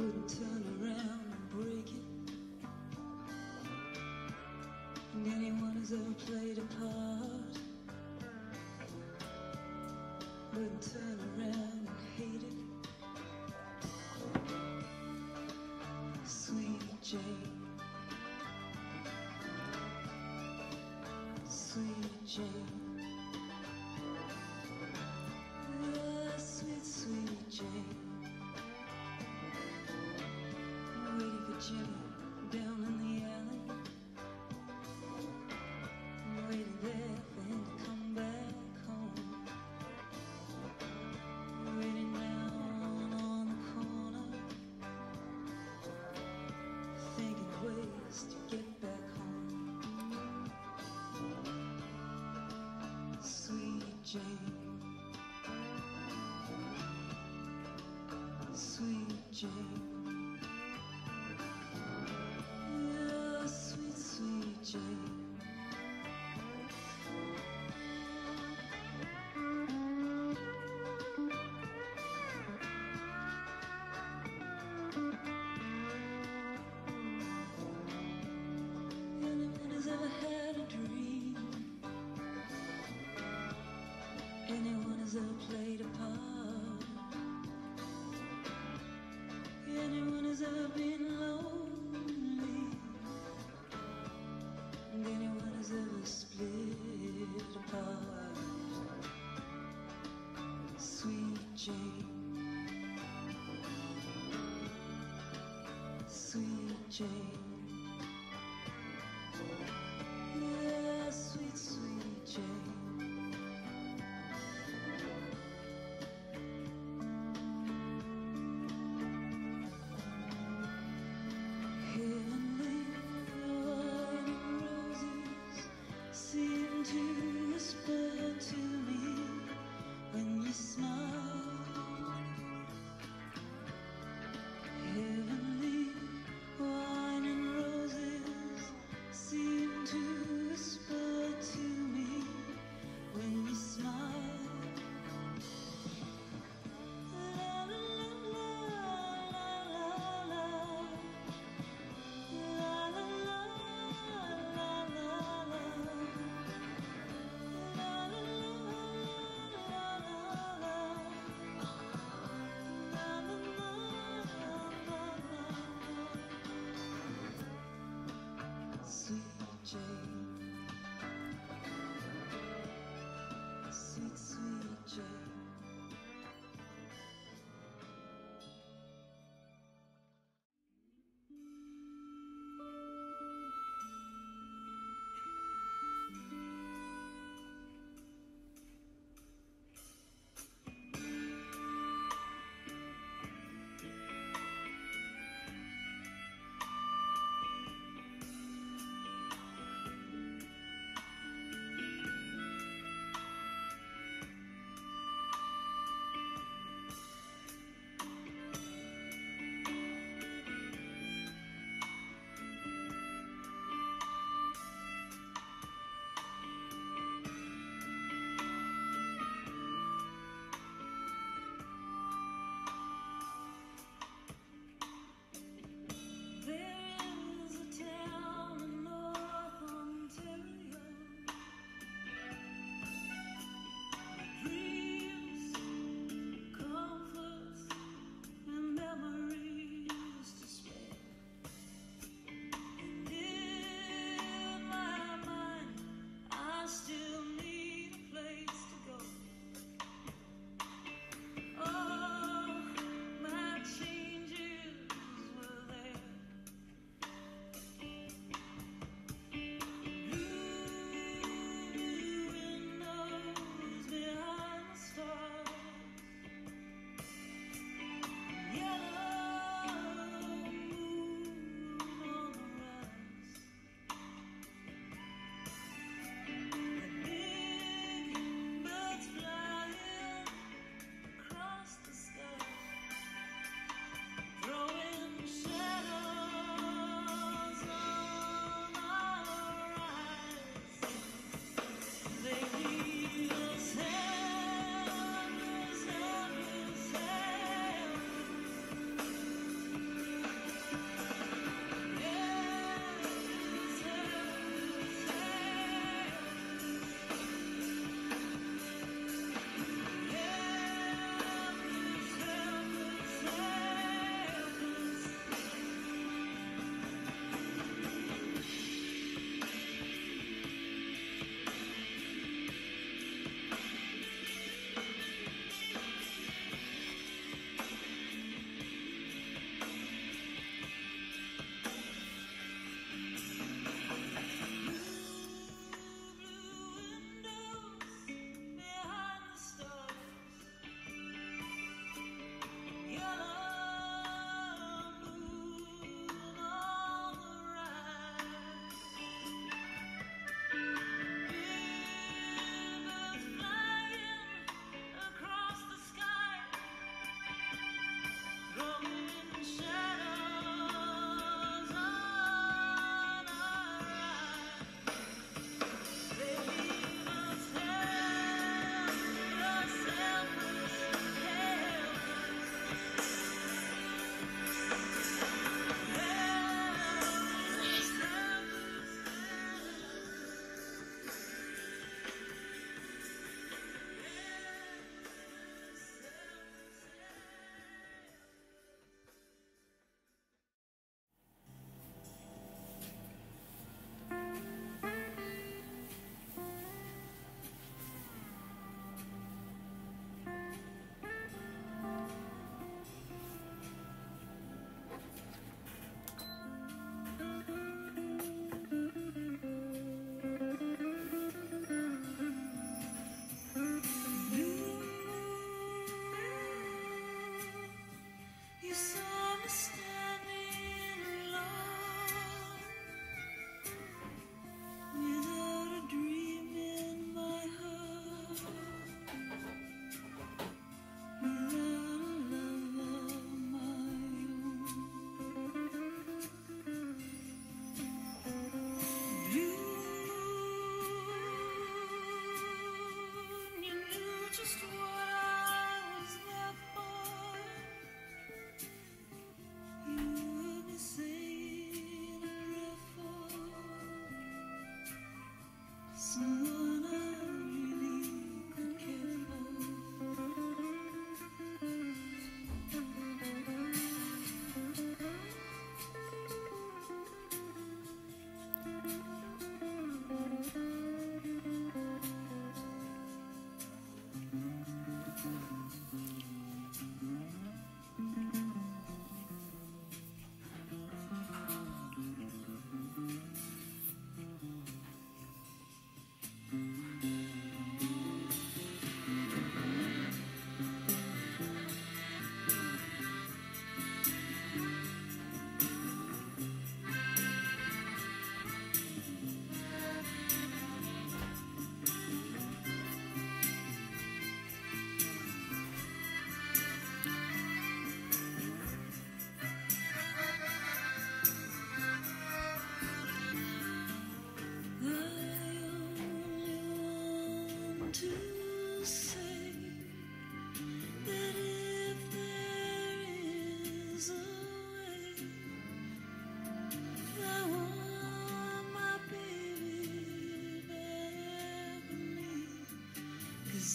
wouldn't turn around and break it. And anyone who's ever played a part wouldn't turn around and hate it. Sweet Jane, Sweet Jane, sweet, sweet Jane. Waiting for Jimmy down in the alley, waiting there for him to come back home. Waiting down on the corner, thinking ways to get back home. Sweet Jane, Sweet Jane, yeah, sweet, sweet Jane. Anyone who's ever had a dream, anyone who's ever played a part, anyone who's ever been lonely, and anyone who's ever split apart. Sweet Jane, Sweet Jane, yeah, sweet, sweet Jane. Heavenly wine and roses seem to whisper to me when you smile. Heavenly wine and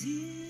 See